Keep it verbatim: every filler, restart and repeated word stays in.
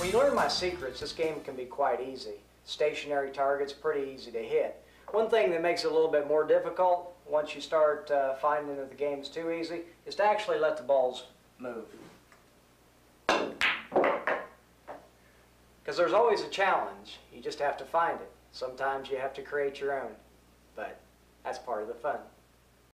When you learn my secrets, this game can be quite easy. Stationary targets, pretty easy to hit. One thing that makes it a little bit more difficult, once you start uh, finding that the game's too easy, is to actually let the balls move. Because there's always a challenge. You just have to find it. Sometimes you have to create your own. But that's part of the fun.